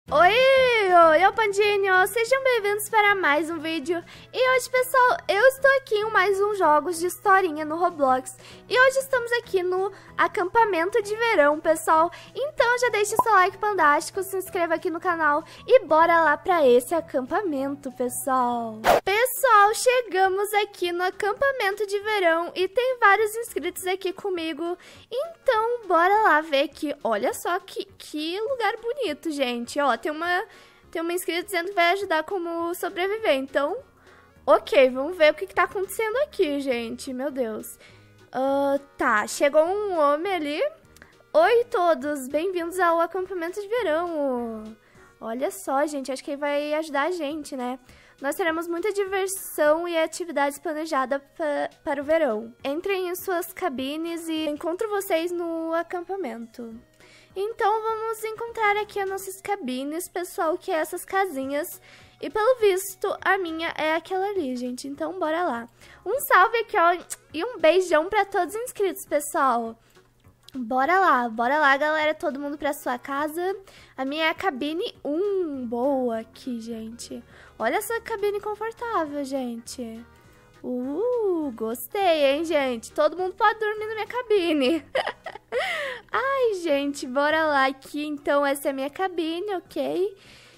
Oi, Pandinho! Sejam bem-vindos para mais um vídeo. E hoje, pessoal, eu estou aqui em mais um Jogos de Historinha no Roblox. E hoje estamos aqui no acampamento de verão, pessoal. Então já deixa o seu like fantástico, se inscreva aqui no canal e bora lá para esse acampamento, pessoal. Pessoal, chegamos aqui no acampamento de verão e tem vários inscritos aqui comigo. Então, bora lá ver aqui. Olha só que lugar bonito, gente. Ó, tem uma inscrita dizendo que vai ajudar como sobreviver. Então, ok, vamos ver o que tá acontecendo aqui, gente. Meu Deus. Tá, chegou um homem ali. Oi, todos, bem-vindos ao acampamento de verão. Olha só, gente, acho que ele vai ajudar a gente, né? Nós teremos muita diversão e atividades planejadas para o verão. Entrem em suas cabines e encontro vocês no acampamento. Então, vamos encontrar aqui as nossas cabines, pessoal, que é essas casinhas. E, pelo visto, a minha é aquela ali, gente. Então, bora lá. Um salve aqui, ó, e um beijão para todos os inscritos, pessoal. Bora lá, galera, todo mundo pra sua casa. A minha é a cabine 1, boa aqui, gente. Olha essa cabine confortável, gente. Gostei, hein, gente. Todo mundo pode dormir na minha cabine. Ai, gente, bora lá aqui. Então, essa é a minha cabine, ok?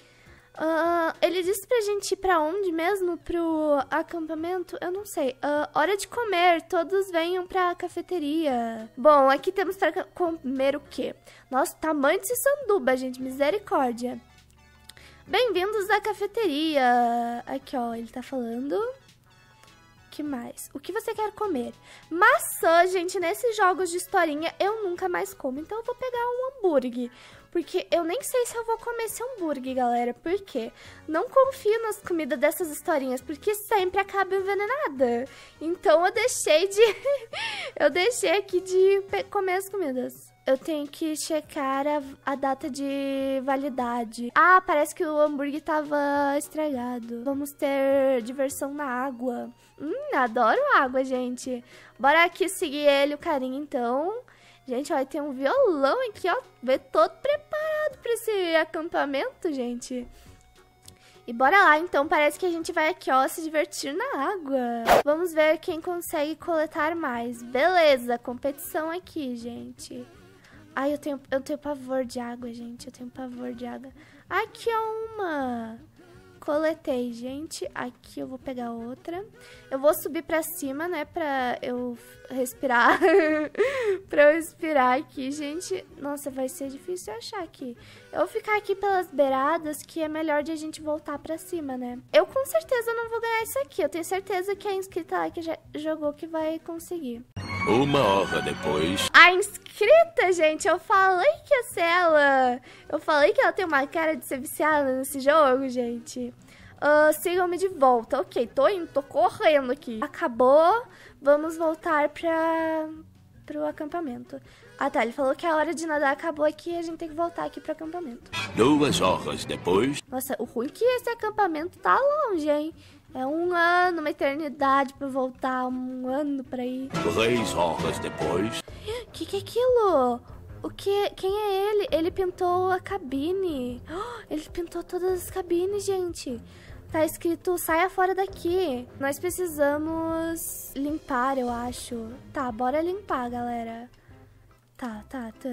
Ele disse pra gente ir pra onde mesmo? Pro acampamento? Eu não sei. Hora de comer. Todos venham pra cafeteria. Bom, aqui temos pra comer o quê? Nossa, tamanho desse sanduba, gente. Misericórdia. Bem-vindos à cafeteria. Aqui, ó, ele tá falando. Que mais? O que você quer comer? Maçã, gente, nesses jogos de historinha eu nunca mais como. Então eu vou pegar um hambúrguer. Porque eu nem sei se eu vou comer esse hambúrguer, galera. Por quê? Não confio nas comidas dessas historinhas, porque sempre acaba envenenada. Então eu deixei de... eu deixei aqui de comer as comidas. Eu tenho que checar a data de validade. Ah, parece que o hambúrguer tava estragado. Vamos ter diversão na água. Adoro água, gente. Bora aqui seguir ele, o carinha, então. Gente, olha, tem um violão aqui, ó. Veio todo preparado pra esse acampamento, gente. E bora lá, então. Parece que a gente vai aqui, ó, se divertir na água. Vamos ver quem consegue coletar mais. Beleza, competição aqui, gente. Ai, eu tenho pavor de água, gente. Eu tenho pavor de água. Aqui é uma. Coletei, gente. Aqui eu vou pegar outra. Eu vou subir pra cima, né? Pra eu respirar. Pra eu respirar aqui, gente. Nossa, vai ser difícil achar aqui. Eu vou ficar aqui pelas beiradas, que é melhor de a gente voltar pra cima, né? Eu com certeza não vou ganhar isso aqui. Eu tenho certeza que a inscrita lá que já jogou que vai conseguir. 1 hora depois. A inscrita, gente, eu falei que ia ser ela. Eu falei que ela tem uma cara de ser viciada nesse jogo, gente. Sigam-me de volta. Ok, tô indo, tô correndo aqui. Acabou, vamos voltar pro acampamento. Ah, tá, ele falou que a hora de nadar acabou aqui e a gente tem que voltar aqui pro acampamento. 2 horas depois. Nossa, o ruim é que esse acampamento tá longe, hein? É 1 ano, uma eternidade pra voltar, 1 ano pra ir. 3 horas depois. Que é aquilo? O que? Quem é ele? Ele pintou a cabine. Ele pintou todas as cabines, gente. Tá escrito, saia fora daqui. Nós precisamos limpar, eu acho. Tá, bora limpar, galera. Tá.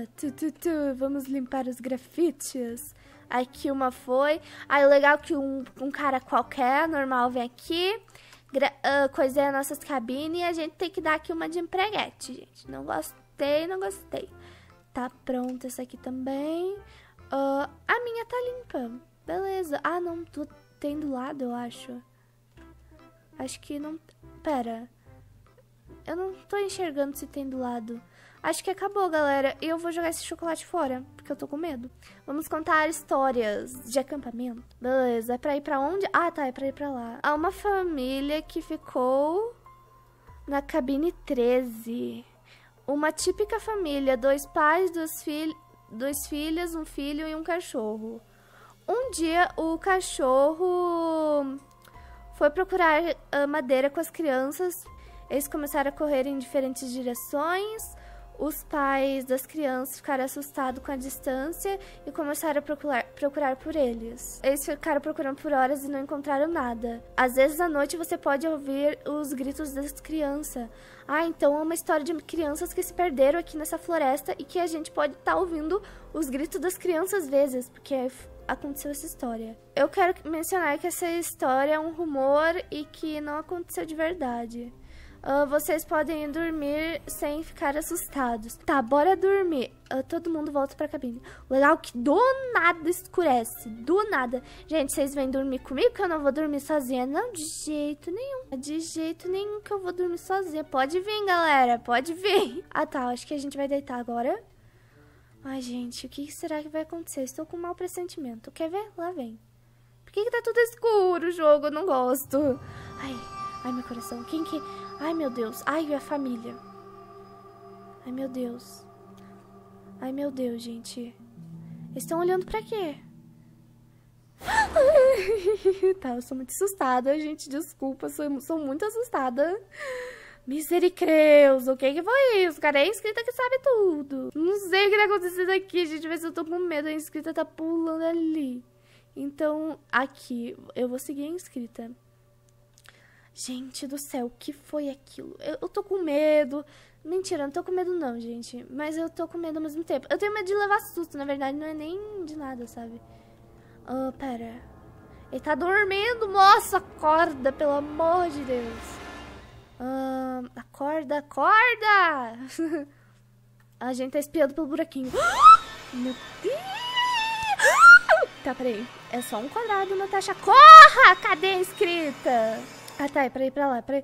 Vamos limpar os grafites. Aqui uma foi. Aí legal que um cara qualquer, normal, vem aqui. Coiseia nossas cabines e a gente tem que dar aqui uma de empreguete, gente. Não gostei. Tá pronto essa aqui também. A minha tá limpa. Beleza. Ah, não. Tem do lado, eu acho. Acho que não... Pera. Eu não tô enxergando se tem do lado. Acho que acabou, galera. E eu vou jogar esse chocolate fora, porque eu tô com medo. Vamos contar histórias de acampamento. Beleza, é pra ir pra onde? Ah, tá, é pra ir pra lá. Há uma família que ficou na cabine 13. Uma típica família, 2 pais, 2 filhas, um filho e um cachorro. Um dia, o cachorro foi procurar madeira com as crianças. Eles começaram a correr em diferentes direções. os pais das crianças ficaram assustados com a distância e começaram a procurar por eles. Eles ficaram procurando por horas e não encontraram nada. Às vezes à noite você pode ouvir os gritos das crianças. Ah, então é uma história de crianças que se perderam aqui nessa floresta e que a gente pode estar ouvindo os gritos das crianças às vezes, porque aconteceu essa história. Eu quero mencionar que essa história é um rumor e que não aconteceu de verdade. Vocês podem dormir sem ficar assustados. Tá, bora dormir. Todo mundo volta pra cabine. Legal que do nada escurece. Do nada. Gente, vocês vêm dormir comigo que eu não vou dormir sozinha? Não, de jeito nenhum. De jeito nenhum que eu vou dormir sozinha. Pode vir, galera. Pode vir. Ah, tá. Acho que a gente vai deitar agora. Ai, gente, o que será que vai acontecer? Estou com um mau pressentimento. Quer ver? Lá vem. Por que tá tudo escuro o jogo? Eu não gosto. Ai, meu coração. Quem que... Ai, meu Deus. Ai, a família. Ai, meu Deus. Ai, meu Deus, gente. Eles estão olhando pra quê? Tá, eu sou muito assustada, gente. Desculpa, sou muito assustada. Misericreus, o que foi isso? Cara, é a inscrita que sabe tudo. Não sei o que tá acontecendo aqui, gente. Mas eu tô com medo. A inscrita tá pulando ali. Então, aqui, eu vou seguir a inscrita. Gente do céu, o que foi aquilo? Eu tô com medo. Mentira, não tô com medo não, gente. Mas eu tô com medo ao mesmo tempo. Eu tenho medo de levar susto, na verdade. Não é nem de nada, sabe? Pera. Ele tá dormindo, moça. Acorda, pelo amor de Deus. Acorda, acorda! A gente tá espiando pelo buraquinho. Meu Deus! Tá, peraí. É só um quadrado, Natasha. Corra! Cadê a inscrita? Ah, tá. É pra ir pra lá. Pra ir...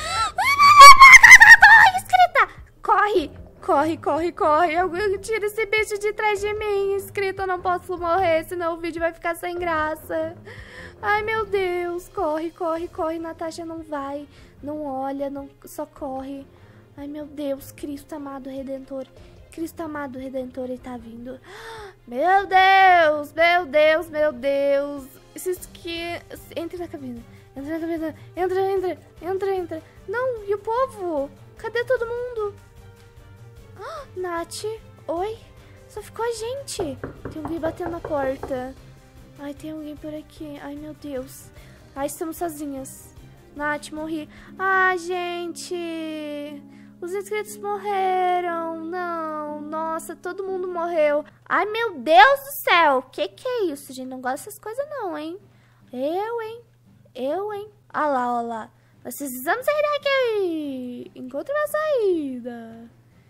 Inscrita! Corre! Corre, corre, corre. Eu tiro esse bicho de trás de mim. Inscrita, eu não posso morrer, senão o vídeo vai ficar sem graça. Ai, meu Deus. Corre, corre, corre. Natasha não vai. Não olha, não, só corre. Ai, meu Deus. Cristo amado Redentor. Cristo amado Redentor, ele tá vindo. Meu Deus, meu Deus, meu Deus. Esses que... Entre na cabine. Entra na cabine. Entra, entra, entra, entra. Não, e o povo? Cadê todo mundo? Nath, oi? Só ficou a gente. Tem alguém batendo na porta. Ai, tem alguém por aqui. Ai, meu Deus. Ai, estamos sozinhas. Nath, morri. Ah, gente. Os inscritos morreram. Não, nossa, todo mundo morreu. Ai, meu Deus do céu. Que é isso, gente? Não gosto dessas coisas não, hein? Eu, hein? Olha lá, olha lá. Nós precisamos sair daqui. Encontre uma saída.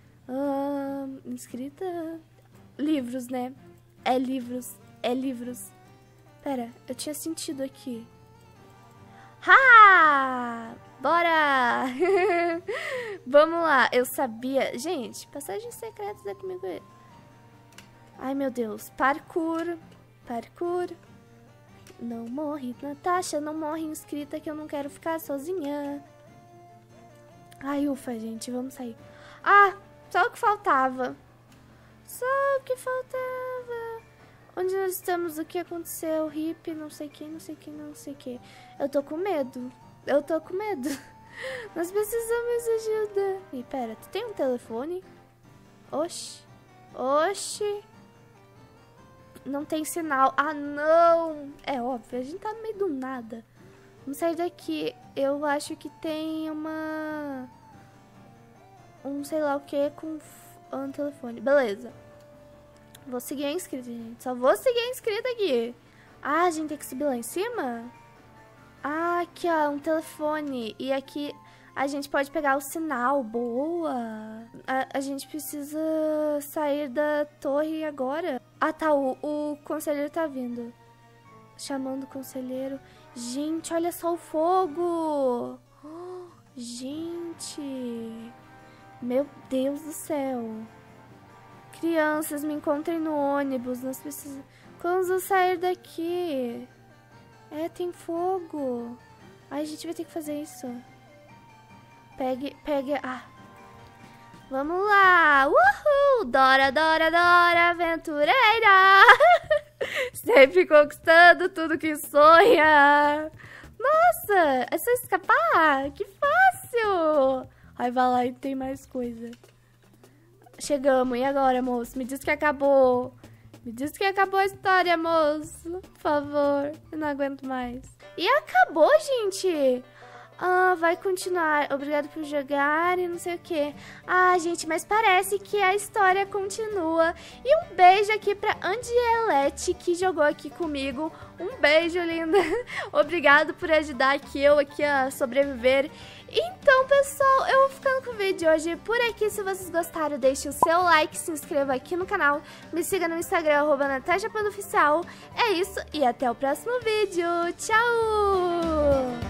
Inscrita. Livros, né? É livros. É livros. Pera, eu tinha sentido aqui. Ha! Bora! Vamos lá. Eu sabia... Gente, passagens secretas é comigo. Ai, meu Deus. Parkour. Parkour. Não morre, Natasha. Não morre, inscrita, que eu não quero ficar sozinha. Ai, ufa, gente. Vamos sair. Ah, só o que faltava. Só o que faltava. Onde nós estamos? O que aconteceu? Hip, não sei quem, não sei quem, não sei quem. Eu tô com medo. Eu tô com medo. Nós precisamos de ajuda. E pera, tu tem um telefone? Oxi. Oxi. Não tem sinal. Ah, não. É óbvio, a gente tá no meio do nada. Vamos sair daqui. Eu acho que tem uma... sei lá o que com um telefone. Beleza. Vou seguir a inscrita, gente. Só vou seguir a inscrita aqui. Ah, a gente tem que subir lá em cima? Ah, aqui, ó, um telefone. E aqui a gente pode pegar o sinal. Boa. A gente precisa sair da torre agora. Ah, tá, o conselheiro tá vindo. Chamando o conselheiro. Gente, olha só o fogo. Oh, gente. Meu Deus do céu. Crianças, me encontrem no ônibus. Nós precisamos... Vamos sair daqui. É, tem fogo. Ai, a gente vai ter que fazer isso. Pegue... Ah. Vamos lá. Uhul! Dora, Dora, Dora, aventureira. Sempre conquistando tudo que sonha. Nossa, é só escapar. Que fácil. Ai, vai lá e tem mais coisa. Chegamos. E agora, moço? Me diz que acabou. Me diz que acabou a história, moço. Por favor. Eu não aguento mais. E acabou, gente. Ah, vai continuar. Obrigado por jogar e não sei o que. Ah, gente, mas parece que a história continua. E um beijo aqui pra Andielete, que jogou aqui comigo. Um beijo, linda. Obrigado por ajudar eu aqui a sobreviver. Então, pessoal, eu vou ficando com o vídeo de hoje por aqui. Se vocês gostaram, deixe o seu like, se inscreva aqui no canal. Me siga no Instagram, @NatashaPanOficial. É isso, e até o próximo vídeo. Tchau!